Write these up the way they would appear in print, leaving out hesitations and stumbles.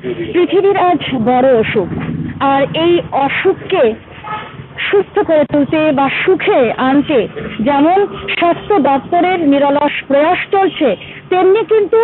পৃথিবীর আজ বড় অসুখ, আর এই অসুখকে সুস্থ করে তুলতে বা সুখে আনতে যেমন স্বাস্থ্য দপ্তরের নিরলস প্রয়াস চলছে, তেমনি কিন্তু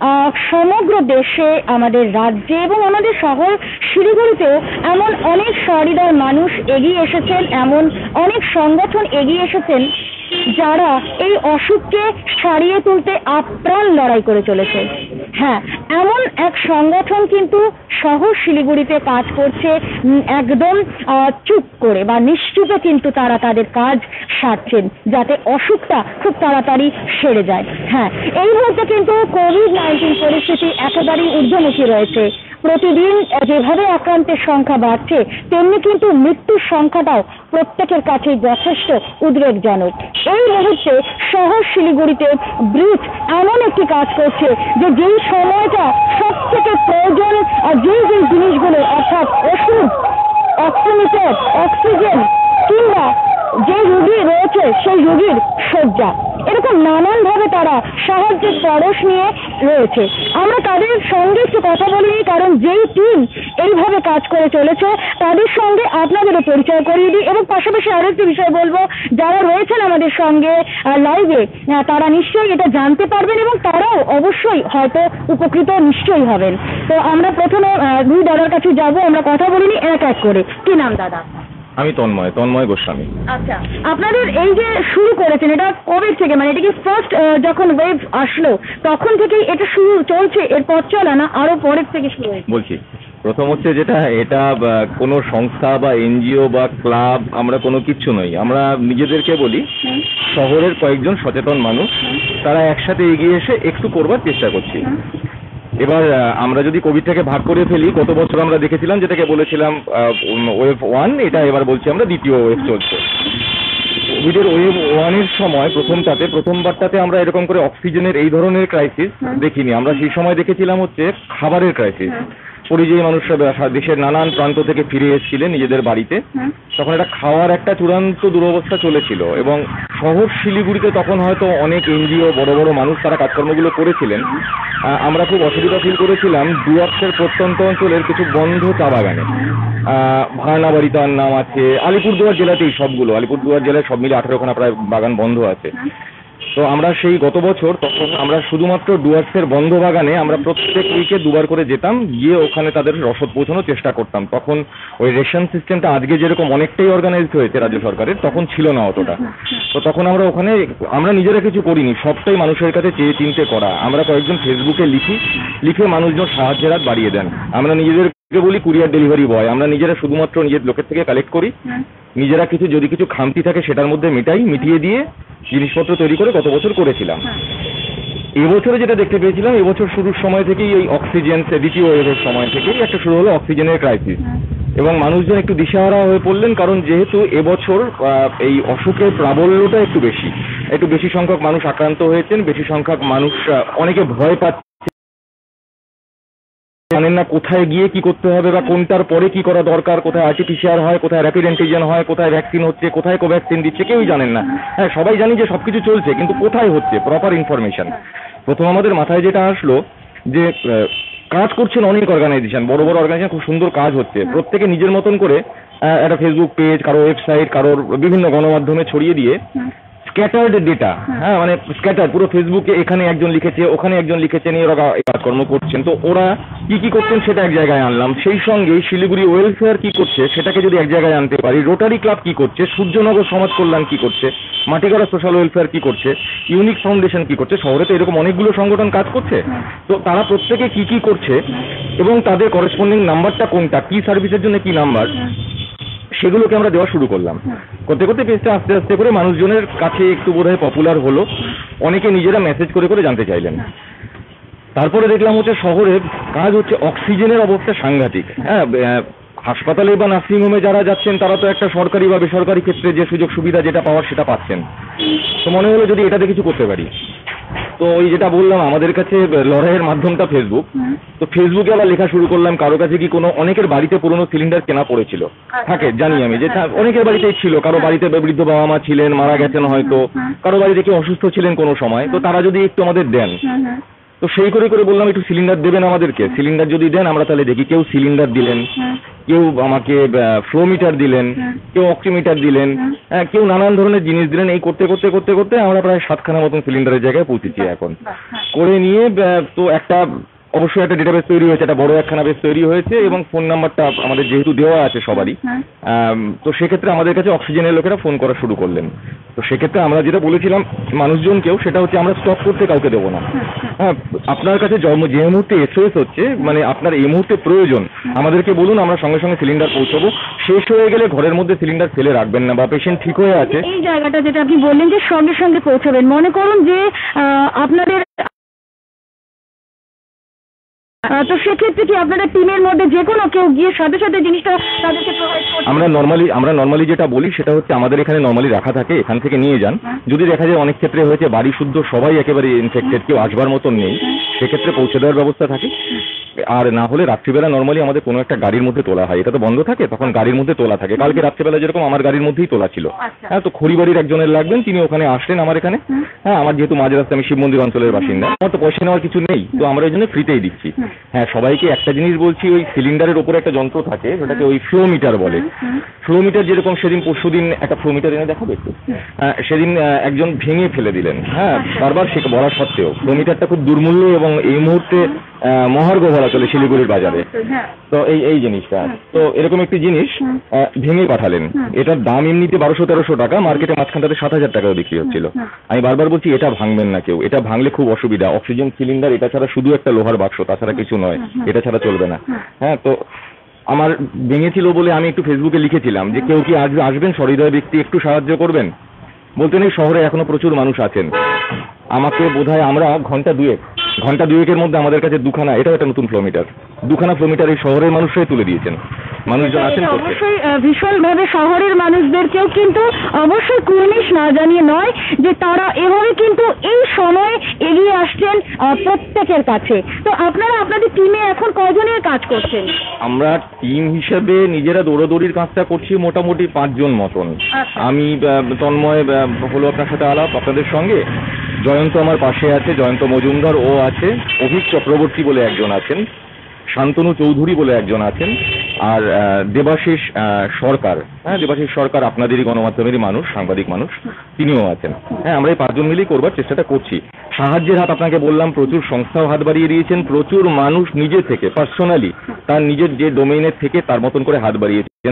সমগ্র দেশে, আমাদের রাজ্যে এবং আমাদের শহর শিলিগুড়িতেও এমন অনেক সহৃদয় মানুষ এগিয়ে এসেছেন, এমন অনেক সংগঠন এগিয়ে এসেছেন যারা এই অসুখকে সারিয়ে তুলতে আপ্রাণ লড়াই করে চলেছে। হ্যাঁ, এমন এক সংগঠন কিন্তু শহর শিলিগুড়িতে কাজ করছে একদম চুপ করে বা নিশ্চুপে, কিন্তু তারা তাদের কাজ সারছেন যাতে অসুখটা খুব তাড়াতাড়ি সেরে যায়। হ্যাঁ, এই মুহূর্তে কিন্তু কোভিড-19 পরিস্থিতি একেবারেই ঊর্ধ্বমুখী রয়েছে। প্রতিদিন যেভাবে আক্রান্তের সংখ্যা বাড়ছে, তেমনি কিন্তু মৃত্যুর সংখ্যাটাও প্রত্যেকের কাছেই যথেষ্ট উদ্বেগজনক। এই মুহূর্তে শহর শিলিগুড়িতে ব্রিজ এমন একটি কাজ করছে যে যেই সময়টা সব থেকে প্রয়োজন, যে জিনিসগুলো অর্থাৎ ওষুধ, অক্সিমিটার, অক্সিজেন কিংবা যে রোগী রয়েছে সেই রোগীর শয্যা, এরকম নানান ভাবে তারা সাহায্যের পরশ নিয়ে রয়েছে। আমরা তাদের সঙ্গে একটু কথা বলিনি, কারণ যেই টিম এইভাবে কাজ করে চলেছে তাদের সঙ্গে আপনাদেরও পরিচয় করিয়ে দিই, এবং পাশাপাশি আরো একটি বিষয় বলবো, যারা রয়েছেন আমাদের সঙ্গে লাইভে তারা নিশ্চয়ই এটা জানতে পারবেন এবং তারাও অবশ্যই হয়তো উপকৃত নিশ্চয়ই হবেন। তো আমরা প্রথমে দুই দাদার কাছে যাব, আমরা কথা বলিনি এক এক করে। কি নাম দাদা? আমি তন্ময় গোস্বামী। আচ্ছা, আপনাদের এই যে শুরু করেছেন, এটা কবে থেকে, মানে এটা কি ফার্স্ট যখন ওয়েভ আসলো তখন থেকেই এটা শুরু চলছে, এর পথ চলা, না আরো পরের থেকে শুরু হয়েছে? বলছি, প্রথম হচ্ছে যেটা, এটা কোনো সংস্থা বা এনজিও বা ক্লাব আমরা কোনো কিচ্ছু নই। আমরা নিজেদেরকে বলি শহরের কয়েকজন সচেতন মানুষ, তারা একসাথে এগিয়ে এসে একটু করবার চেষ্টা করছি। এবার আমরা যদি কোভিডটাকে ভাগ করে ফেলি, গত বছর আমরা দেখেছিলাম যেটাকে বলেছিলাম ওয়েভ 1, এটা এবার বলছি আমরা দ্বিতীয় ওয়েভ চলছে। কোভিডের ওয়েভ 1-এর সময় প্রথমবারটাতে আমরা এরকম করে অক্সিজেনের এই ধরনের ক্রাইসিস দেখিনি। আমরা সেই সময় দেখেছিলাম হচ্ছে খাবারের ক্রাইসিস। পরিযায়ী মানুষরা দেশের নানান প্রান্ত থেকে ফিরে এসেছিলেন নিজেদের বাড়িতে, তখন এটা খাওয়ার একটা চূড়ান্ত দুরবস্থা চলেছিল। এবং শহর শিলিগুড়িতে তখন হয়তো অনেক এনজিও, বড় বড় মানুষ তারা কাজকর্মগুলো করেছিলেন। আমরা খুব অসুবিধা ফিল করেছিলাম ডুয়ার্সের প্রত্যন্ত অঞ্চলের কিছু বন্ধ চা বাগানে। ভায়নাবাড়ি তার নাম আছে, আলিপুরদুয়ার জেলাতেই সবগুলো, আলিপুরদুয়ার জেলায় সব মিলে 18খানা প্রায় বাগান বন্ধ আছে। তো আমরা সেই গত বছর, তখন আমরা শুধুমাত্র ডুয়ার্সের বন্ধ বাগানে আমরা প্রত্যেক উইকে দুবার করে যেতাম, গিয়ে ওখানে তাদের রসদ পৌঁছানোর চেষ্টা করতাম। তখন ওই রেশন সিস্টেমটা আজকে যেরকম অনেকটাই অর্গানাইজড হয়েছে রাজ্য সরকারের, তখন ছিল না অতটা। তো তখন আমরা ওখানে, আমরা নিজেরা কিছু করিনি, সবটাই মানুষের কাছে চেয়ে চিনতে করা। আমরা কয়েকজন ফেসবুকে লিখে মানুষজন সাহায্যের হাত বাড়িয়ে দেন। আমরা নিজেদেরকে বলি কুরিয়ার ডেলিভারি বয়। আমরা নিজেরা শুধুমাত্র নিজের লোকের থেকে কালেক্ট করি, নিজেরা যদি কিছু খামতি থাকে সেটার মধ্যে মিটিয়ে দিয়ে জিনিসপত্র তৈরি করে গত বছর করেছিলাম। এবছরে যেটা দেখতে পেয়েছিলাম, এবছর শুরুর সময় থেকেই এই অক্সিজেন, দ্বিতীয় ওয়েভের সময় থেকেই একটা শুরু হলো অক্সিজেনের ক্রাইসিস, এবং মানুষজন একটু দিশেহারা হয়ে পড়লেন। কারণ যেহেতু এবছর এই অসুখের প্রাবল্যটা একটু বেশি সংখ্যক মানুষ আক্রান্ত হয়েছেন, বেশি সংখ্যক মানুষ, অনেকে ভয় পাচ্ছে, জানেন না কোথায় গিয়ে কি করতে হবে বা কোনটার পরে কি করা দরকার, কোথায় আরটিপিসিআর হয়, কোথায় র্যাপিড অ্যান্টিজেন হয়, কোথায় ভ্যাকসিন হচ্ছে, কোথায় কোভ্যাক্সিন দিচ্ছে, কেউই জানেন না। হ্যাঁ, সবাই জানি যে সবকিছু চলছে, কিন্তু কোথায় হচ্ছে প্রপার ইনফরমেশন। প্রথম আমাদের মাথায় যেটা আসলো যে কাজ করছেন অনেক অর্গানাইজেশন, বড় বড় অর্গানাইজেশন, খুব সুন্দর কাজ হচ্ছে, প্রত্যেকে নিজের মতন করে একটা ফেসবুক পেজ, কারো ওয়েবসাইট, কারোর বিভিন্ন গণমাধ্যমে ছড়িয়ে দিয়ে স্ক্যাটার্ড ডেটা, হ্যাঁ মানে স্ক্যাটার পুরো ফেসবুকে, এখানে একজন লিখেছে, ওখানে একজন লিখেছে, নিয়ে ওরা কাজকর্ম করছেন। তো ওরা কি করছেন সেটা এক জায়গায় আনলাম। সেই সঙ্গে শিলিগুড়ি ওয়েলফেয়ার কি করছে সেটাকে যদি এক জায়গায় আনতে পারি, রোটারি ক্লাব কি করছে, সূর্যনগর সমাজ কল্যাণ কি করছে, মাটিগড়া সোশ্যাল ওয়েলফেয়ার কি করছে, ইউনিক ফাউন্ডেশন কি করছে, শহরে তো এরকম অনেকগুলো সংগঠন কাজ করছে। তো তারা প্রত্যেকে কি করছে এবং তাদের করেসপন্ডিং নাম্বারটা কোনটা, কি সার্ভিসের জন্য কি নাম্বার, সেগুলোকে আমরা দেওয়া শুরু করলাম। করতে পেজটা আস্তে আস্তে করে মানুষজনের কাছে একটু বোধহয় পপুলার হলো, অনেকে নিজেরা মেসেজ করে জানতে চাইলেন। তারপরে দেখলাম হচ্ছে শহরের কাজ হচ্ছে, অক্সিজেনের অবস্থা সাংঘাতিক। হ্যাঁ, হাসপাতালে বা নার্সিংহোমে যারা যাচ্ছেন তারা তো একটা সরকারি বা বেসরকারি ক্ষেত্রে যে সুযোগ সুবিধা যেটা পাওয়ার সেটা পাচ্ছেন। তো মনে হলো যদি এটাতে কিছু করতে পারি। তো ওই যেটা বললাম, আমাদের কাছে লড়াইয়ের মাধ্যমটা ফেসবুক। তো ফেসবুকে আবার লেখা শুরু করলাম, কারো কাছে কি কোনো, অনেকের বাড়িতে পুরনো সিলিন্ডার কেনা পড়েছিল, থাকে জানি আমি, যে অনেকের বাড়িতেই ছিল, কারো বাড়িতে বৃদ্ধ বাবা মা ছিলেন, মারা গেছেন হয়তো, কারো বাড়িতে কেউ অসুস্থ ছিলেন কোনো সময়, তো তারা যদি একটু আমাদের দেন। তো তো সেই করে করে বললাম একটু সিলিন্ডার দেবেন আমাদেরকে, সিলিন্ডার যদি দেন আমরা তাহলে দেখি। কেউ সিলিন্ডার দিলেন, কেউ আমাকে ফ্লো মিটার দিলেন, কেউ অক্সিমিটার দিলেন, কেউ নানান ধরনের জিনিস দিলেন। এই করতে করতে করতে করতে আমরা প্রায় 7খানা মতন সিলিন্ডারের জায়গায় পৌঁছেছি এখন। করে নিয়ে তো একটা অবশ্যই একটা ডেটাবেস তৈরি হয়েছে, একটা বড় একখানা বেস তৈরি হয়েছে, এবং ফোন নাম্বারটা আমাদের যেহেতু দেওয়া আছে সবারই, তো সেক্ষেত্রে আমাদের কাছে অক্সিজেনের লোকেরা ফোন করা শুরু করলেন। তো সেক্ষেত্রে আমরা যেটা বলেছিলাম মানুষজনকেও, সেটা হচ্ছে আমরা স্টক করতে কাউকে দেবো না। হ্যাঁ, আপনার কাছে যে মুহূর্তে এসওএস হচ্ছে, মানে আপনার এই মুহূর্তে প্রয়োজন, আমাদেরকে বলুন, আমরা সঙ্গে সঙ্গে সিলিন্ডার পৌঁছবো। শেষ হয়ে গেলে ঘরের মধ্যে সিলিন্ডার ফেলে রাখবেন না, বা পেশেন্ট ঠিক হয়ে আছে। এই জায়গাটা যেটা আপনি বললেন যে সঙ্গে সঙ্গে পৌঁছাবেন, মনে করুন যে আপনাদের, তো সেক্ষেত্রে কি আপনারা টিমের মধ্যে যে কোনো কেউ গিয়ে সাথে সাথে জিনিসটা তাদেরকে প্রোভাইড করতে? আমরা নর্মালি যেটা বলি সেটা হচ্ছে আমাদের এখানে নর্মালি রাখা থাকে, এখান থেকে নিয়ে যান। যদি দেখা যায় অনেক ক্ষেত্রে হয়েছে বাড়ি শুদ্ধ সবাই একেবারে ইনফেক্টেড, কেউ আসবার মতন নেই, সেক্ষেত্রে পৌঁছে দেওয়ার ব্যবস্থা থাকে। আর না হলে রাত্রিবেলা নর্মালি আমাদের কোনো একটা গাড়ির মধ্যে তোলা হয়, এটা তো বন্ধ থাকে, তখন গাড়ির মধ্যে তোলা থাকে। কালকে রাত্রিবেলা যেরকম আমার গাড়ির মধ্যেই তোলা ছিল। হ্যাঁ, তো খড়িবাড়ির একজনের লাগবেন, তিনি ওখানে আসলেন আমার এখানে। হ্যাঁ, আমার যেহেতু মাঝ রাস্তা, আমি শিব মন্দির অঞ্চলের বাসিন্দা, আমার তো পয়সা নেওয়ার কিছু নেই, তো আমরা ওই জন্য ফ্রিতেই দিচ্ছি। হ্যাঁ, সবাইকে একটা জিনিস বলছি, ওই সিলিন্ডারের ওপরে একটা যন্ত্র থাকে, সেটাকে ওই ফ্লো মিটার বলে। ফ্লো মিটার যেরকম সেদিন পরশুদিন একটা ফ্লো মিটার এনে দেখাবে একটু, সেদিন একজন ভেঙে ফেলে দিলেন। হ্যাঁ, বারবার সে বলা সত্ত্বেও ফ্লো মিটারটা খুব দুর্মূল্য এবং এই মুহূর্তে মহার্ঘ বলা চলে শিলিগুড়ির বাজারে। তো এই জিনিসটা, তো এরকম একটি জিনিস ভেঙে পাঠালেন। এটার দাম এমনিতে 1200-1300 টাকা, মার্কেটে মাঝখানটাতে 7000 টাকাও বিক্রি হচ্ছিল। আমি বারবার বলছি এটা ভাঙবেন না কেউ, এটা ভাঙলে খুব অসুবিধা। অক্সিজেন সিলিন্ডার এটা ছাড়া শুধু একটা লোহার বাক্স, তাছাড়া কিছু নয়, এটা ছাড়া চলবে না। হ্যাঁ, তো আমার ভেঙেছিল বলে আমি একটু ফেসবুকে লিখেছিলাম যে কেউ কি আসবেন সহৃদয় ব্যক্তি, একটু সাহায্য করবেন। বলতে নেই, শহরে এখনো প্রচুর মানুষ আছেন। আমাকে বোধহয় আমরা ঘন্টা দুয়েকের মধ্যে আমাদের কাছে 2খানা, এটাও একটা নতুন ফ্লোমিটার, 2খানা ফ্লোমিটার এই শহরের মানুষরাই তুলে দিয়েছেন। মানুষজন আছেন অবশ্যই ভীষণভাবে শহরের মানুষদেরকেও কিন্তু অবশ্যই কুর্নিশ না জানিয়ে নয় যে তারা এভাবে কিন্তু এই সময় এগিয়ে আসছেন প্রত্যেকের কাছে। তো আপনারা আপনাদের টিমে এখন কয়জনের কাজ করছেন? আমরা টিম হিসেবে নিজেরা দৌড়াদৌড়ির কাজটা করছি মোটামুটি 5 জন মতন। আমি তন্ময় হলো আপনার সাথে আলাপ আপনাদের সঙ্গে, জয়ন্ত আমার পাশে আছে, জয়ন্ত মজুমদার ও আছে, অভিক চক্রবর্তী বলে একজন আছেন, শান্তনু চৌধুরী বলে একজন আছেন, আর দেবাশিস সরকার। হ্যাঁ, দেবাশিস সরকার আপনাদেরই গণমাধ্যমেরই মানুষ, সাংবাদিক মানুষ, তিনিও আছেন। হ্যাঁ, আমরা এই 5 জন মিলেই করবার চেষ্টাটা করছি। সাহায্যের হাত আপনাকে বললাম, প্রচুর সংস্থাও হাত বাড়িয়ে দিয়েছেন, প্রচুর মানুষ নিজে থেকে পার্সোনালি তার নিজের যে ডোমেইনের থেকে তার মতন করে হাত বাড়িয়েছেন।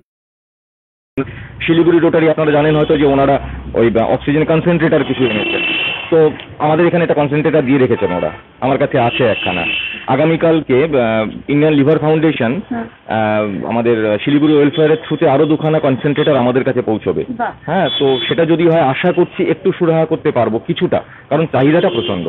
শিলিগুড়ি রোটারি আপনারা জানেন হয়তো যে ওনারা ওই অক্সিজেন কনসেন্ট্রেটার কিছু এনেছেন, তো আমাদের এখানে একটা কনসেন্ট্রেটার দিয়ে রেখেছেন ওরা, আমার কাছে আছে একখানা। আগামীকালকে ইন্ডিয়ান লিভার ফাউন্ডেশন আমাদের শিলিগুড়ি ওয়েলফেয়ারের থ্রুতে আরো 2খানা কনসেন্ট্রেটার আমাদের কাছে পৌঁছবে। হ্যাঁ, তো সেটা যদি হয় আশা করছি একটু সুরাহা করতে পারবো কিছুটা, কারণ চাহিদাটা প্রচন্ড।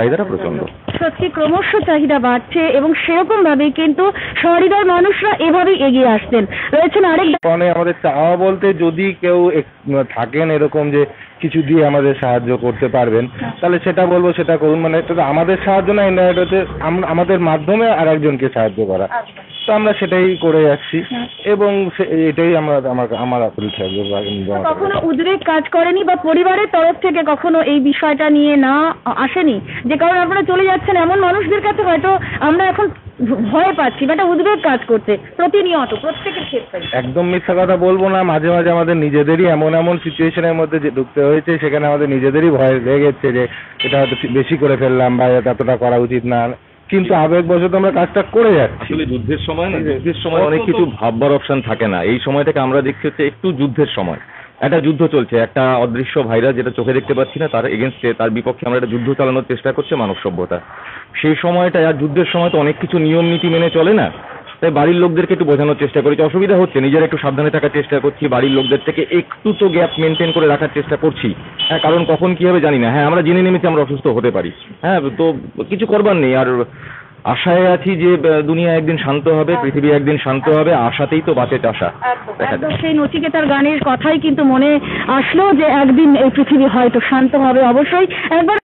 সত্যি ক্রমশ চাহিদা বাড়ছে, এবং সেরকম ভাবেই কিন্তু সহৃদয় মানুষরা এভাবেই এগিয়ে আসছেন। রয়েছেন আরেক আমাদের চাওয়া বলতে, যদি কেউ থাকেন এরকম যে কিছু দিয়ে আমাদের সাহায্য করতে পারবেন, তাহলে সেটা বলবো, সেটা করুন। মানে এটা আমাদের সাহায্য না, এটা আমাদের মাধ্যমে আর একজনকে সাহায্য করা, তো আমরা সেটাই করে যাচ্ছি, এবং এটাই আমার আসল সাহায্য। কখনো উদ্বেগ কাজ করেনি বা পরিবারের তরফ থেকে কখনো এই বিষয়টা নিয়ে না আসেনি, যে কারণ আপনারা চলে যাচ্ছেন এমন মানুষদের কাছে হয়তো আমরা এখন ভয় পাচ্ছি, বা একটা উদ্বেগ কাজ করছে প্রতিনিয়ত প্রত্যেকের ক্ষেত্রে? একদম মিথ্যা কথা বলবো না, মাঝে মাঝে আমাদের নিজেদেরই এমন সিচুয়েশনের মধ্যে যে ঢুকতে হয়েছে, সেখানে আমাদের নিজেদেরই ভয় লেগেছে যে এটা হয়তো বেশি করে ফেললাম বা এতটা করা উচিত না, কিন্তু আবেগবশত আমরা কাজটা করে যাচ্ছি। আসলে যুদ্ধের সময় না, যুদ্ধের সময় অনেক কিছু ভাববার অপশন থাকে না। এই সময়টাকে আমরা দেখছি হচ্ছে একটু যুদ্ধের সময়, একটা যুদ্ধ চলছে, একটা অদৃশ্য ভাইরাস যেটা চোখে দেখতে পাচ্ছি না, তার এগেনস্টে, তার বিপক্ষে আমরা একটা যুদ্ধ চালানোর চেষ্টা করছে মানব সভ্যতা। সেই সময়টা, আর যুদ্ধের সময় তো অনেক কিছু নিয়ম নীতি মেনে চলে না, তাই বাড়ির লোকদেরকে একটু বোঝানোর চেষ্টা করেছি, অসুবিধা হচ্ছে, নিজেরা একটু সাবধানে থাকার চেষ্টা করছি, বাড়ির লোকদের থেকে একটু তো গ্যাপ মেনটেন করে রাখার চেষ্টা করছি। হ্যাঁ, কারণ কখন কি হবে জানি না। হ্যাঁ, আমরা জেনে নেমেছি আমরা অসুস্থ হতে পারি। হ্যাঁ, তো কিছু করবার নেই। আর আশায় আছি যে দুনিয়া একদিন শান্ত হবে, পৃথিবী একদিন শান্ত হবে, আশাতেই তো বাঁচে চাষা। একদম সেই নচিকেতার গানের কথাই কিন্তু মনে আসলো যে একদিন এই পৃথিবী হয়তো শান্ত হবে। অবশ্যই একবার